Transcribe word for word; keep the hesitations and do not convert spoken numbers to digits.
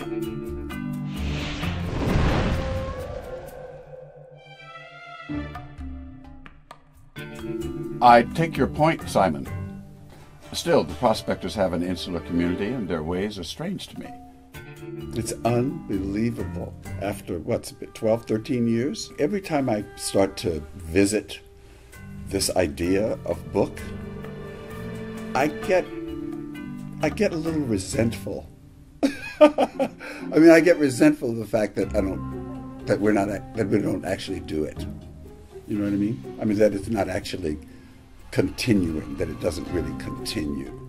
I take your point, Simon. Still, the prospectors have an insular community, and their ways are strange to me. It's unbelievable. After, what's it, twelve, thirteen years? Every time I start to visit this idea of book, I get, I get a little resentful. I mean, I get resentful of the fact that I don't, that we're not, that we don't actually do it. You know what I mean? I mean, that it's not actually continuing, that it doesn't really continue.